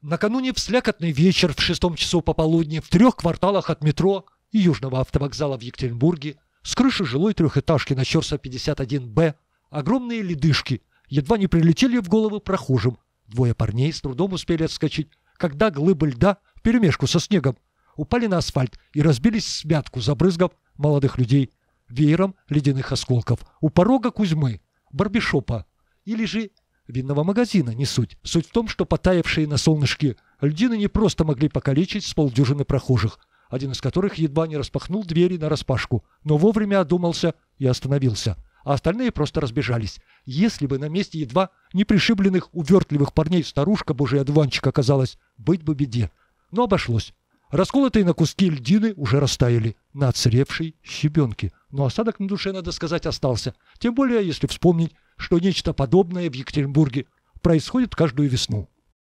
Накануне в слякотный вечер в 6 часу пополудни в 3 кварталах от метро и Южного автовокзала в Екатеринбурге с крыши жилой трехэтажки на Щорса 51Б огромные ледышки едва не прилетели в головы прохожим. Двое парней с трудом успели отскочить, когда глыбы льда вперемешку со снегом упали на асфальт и разбились в смятку, забрызгав молодых людей веером ледяных осколков. У порога Кузьмы, барбершопа или же винного магазина, не суть. Суть в том, что потаявшие на солнышке льдины не просто могли покалечить с полдюжины прохожих, один из которых едва не распахнул двери нараспашку, но вовремя одумался и остановился, а остальные просто разбежались. Если бы на месте едва не пришибленных увертливых парней старушка божий одуванчик оказалась, быть бы беде. Но обошлось. Расколотые на куски льдины уже растаяли на отсыревшей щебенке. Но осадок на душе, надо сказать, остался. Тем более, если вспомнить, что нечто подобное в Екатеринбурге происходит каждую весну.